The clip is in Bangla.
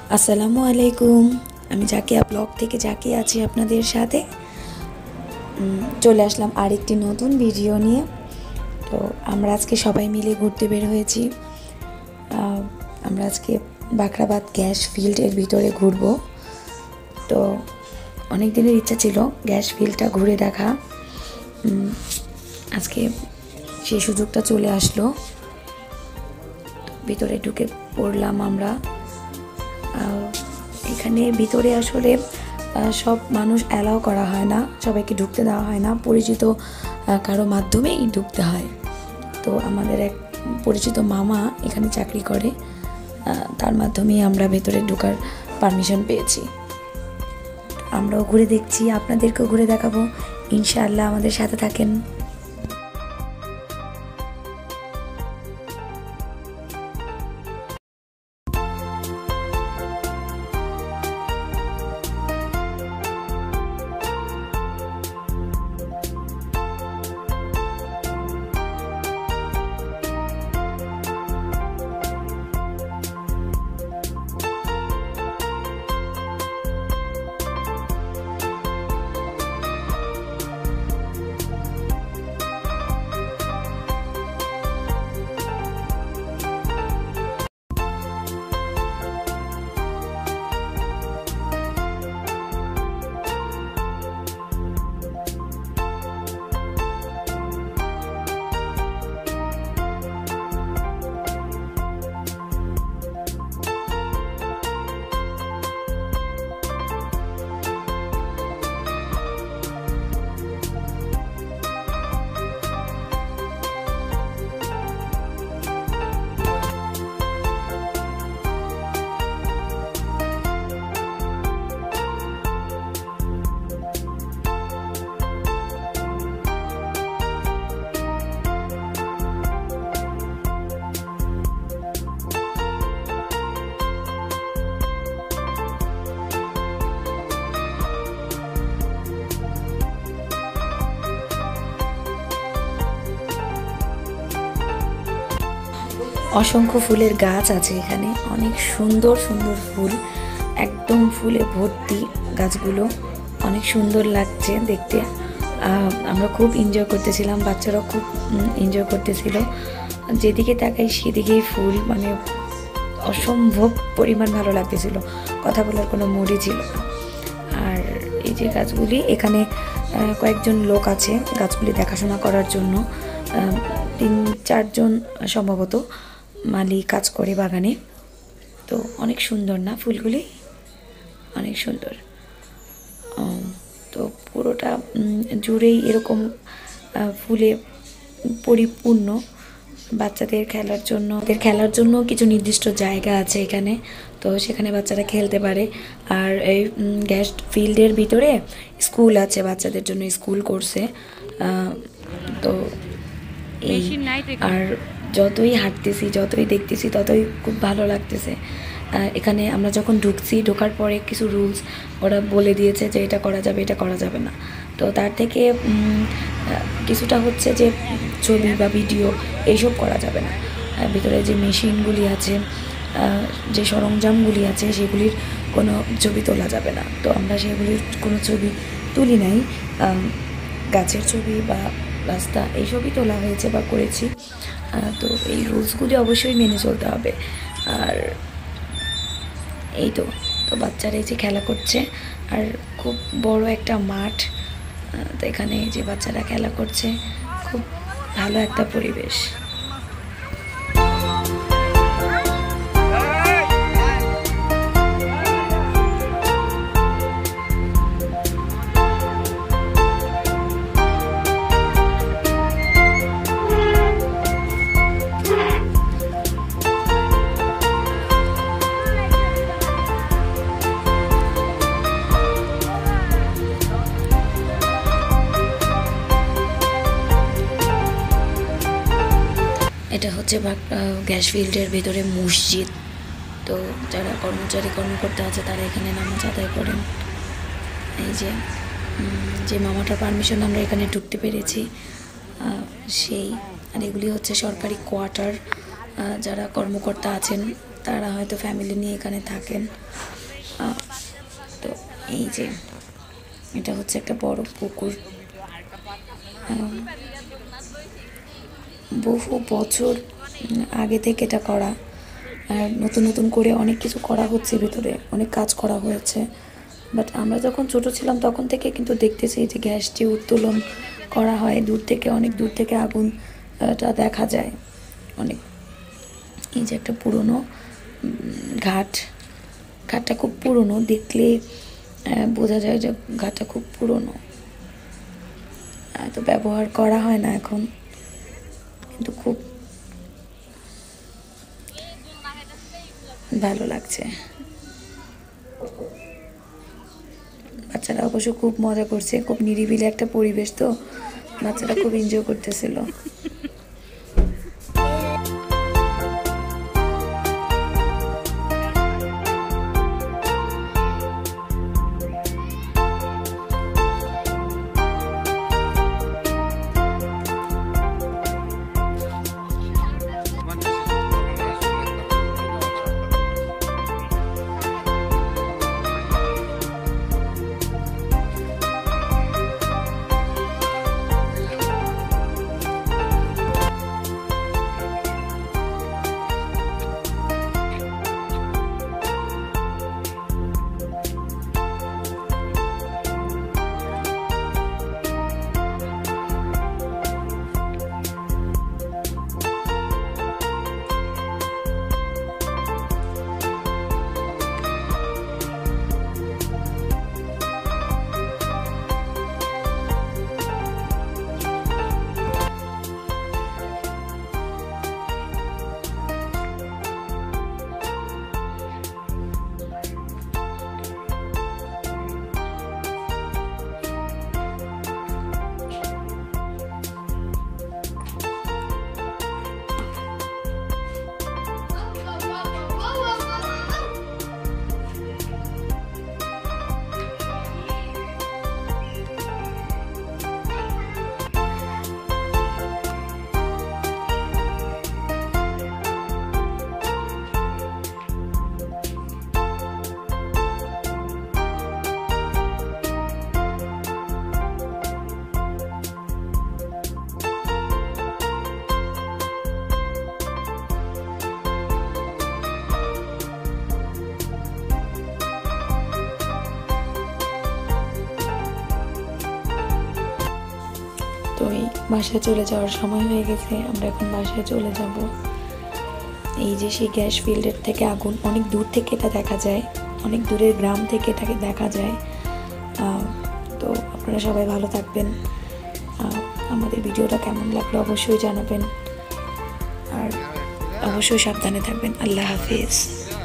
আসসালামু আলাইকুম। আমি জাকিয়া ব্লগ থেকে জাকিয়া আছি আপনাদের সাথে। চলে আসলাম আরেকটি নতুন ভিডিও নিয়ে। তো আমরা আজকে সবাই মিলে ঘুরতে বের হয়েছি। আমরা আজকে বাখরাবাদ গ্যাস ফিল্ডের ভিতরে ঘুরব। তো অনেক দিনের ইচ্ছা ছিল গ্যাস ফিল্ডটা ঘুরে দেখা। আজকে সেই সুযোগটা চলে আসলো। ভিতরে ঢুকে পড়লাম আমরা। এখানে ভিতরে আসলে সব মানুষ অ্যালাউ করা হয় না, সবাইকে ঢুকতে দেওয়া হয় না, পরিচিত কারো মাধ্যমেই ঢুকতে হয়। তো আমাদের এক পরিচিত মামা এখানে চাকরি করে, তার মাধ্যমেই আমরা ভেতরে ঢোকার পারমিশন পেয়েছি। আমরাও ঘুরে দেখছি, আপনাদেরকেও ঘুরে দেখাবো ইনশাআল্লাহ। আমাদের সাথে থাকেন। অসংখ্য ফুলের গাছ আছে এখানে, অনেক সুন্দর সুন্দর ফুল, একদম ফুলে ভর্তি গাছগুলো। অনেক সুন্দর লাগছে দেখতে। আমরা খুব এনজয় করতেছিলাম, বাচ্চারাও খুব এনজয় করতেছিল। যেদিকে তাকাই সেদিকেই ফুল, মানে অসম্ভব পরিমাণ ভালো লাগতেছিল, কথা বলার কোনো মুডই ছিল না। আর এই যে গাছগুলি, এখানে কয়েকজন লোক আছে গাছগুলি দেখাশোনা করার জন্য। 3-4 জন সম্ভবত মালি কাজ করে বাগানে। তো অনেক সুন্দর না ফুলগুলি, অনেক সুন্দর। তো পুরোটা জুড়েই এরকম ফুলে পরিপূর্ণ। বাচ্চাদের খেলার জন্য কিছু নির্দিষ্ট জায়গা আছে এখানে, তো সেখানে বাচ্চারা খেলতে পারে। আর এই গ্যাস ফিল্ডের ভিতরে স্কুল আছে, বাচ্চাদের জন্য স্কুল করছে। তো এই আর যতই হাঁটতেছি, যতই দেখতেছি, ততই খুব ভালো লাগতেছে। এখানে আমরা যখন ঢোকার পরে কিছু রুলস ওরা বলে দিয়েছে যে এটা করা যাবে, এটা করা যাবে না। তো তার থেকে কিছুটা হচ্ছে যে ছবি বা ভিডিও এইসব করা যাবে না। ভিতরে যে মেশিনগুলি আছে, যে সরঞ্জামগুলি আছে, সেগুলির কোনো ছবি তোলা যাবে না। তো আমরা সেগুলির কোনো ছবি তুলি নাই। গাছের ছবি বা রাস্তা এইসবই তোলা হয়েছে বা করেছি। তো এই রুলসগুলি অবশ্যই মেনে চলতে হবে। আর এই তো বাচ্চারা এই যে খেলা করছে, আর খুব বড় একটা মাঠ। তো এখানে এই যে বাচ্চারা খেলা করছে, খুব ভালো একটা পরিবেশ। এটা হচ্ছে গ্যাস ফিল্ডের ভিতরে মসজিদ। তো যারা কর্মকর্তা আছে তারা এখানে নামাজ আদায় করেন। এই যে মামাটার পারমিশন আমরা এখানে ঢুকতে পেরেছি সেই। আর এগুলি হচ্ছে সরকারি কোয়ার্টার, যারা কর্মকর্তা আছেন তারা হয়তো ফ্যামিলি নিয়ে এখানে থাকেন। তো এই যে এটা হচ্ছে একটা বড় পুকুর, বহু বছর আগে থেকে এটা করা, আর নতুন নতুন করে অনেক কিছু করা হচ্ছে, ভিতরে অনেক কাজ করা হয়েছে। বাট আমরা যখন ছোট ছিলাম তখন থেকে কিন্তু দেখতেছি যে গ্যাসটি উত্তোলন করা হয়, দূর থেকে, অনেক দূর থেকে আগুনটা দেখা যায় অনেক। এই যে একটা পুরনো ঘাটটা খুব পুরনো, দেখলে বোঝা যায় যে ঘাটটা খুব পুরনো, তো ব্যবহার করা হয় না এখন, কিন্তু খুব ভালো লাগছে। বাচ্চারা অবশ্য খুব মজা করছে, খুব নিরিবিলি একটা পরিবেশ, তো বাচ্চারা খুব এনজয় করতেছিল। তো এই বাসায় চলে যাওয়ার সময় হয়ে গেছে, আমরা এখন বাসায় চলে যাব। এই যে সেই গ্যাস ফিল্ডের থেকে আগুন, অনেক দূর থেকে এটা দেখা যায়, অনেক দূরের গ্রাম থেকে এটাকে দেখা যায়। তো আপনারা সবাই ভালো থাকবেন, আমাদের ভিডিওটা কেমন লাগলো অবশ্যই জানাবেন, আর অবশ্যই সাবধানে থাকবেন। আল্লাহ হাফিজ।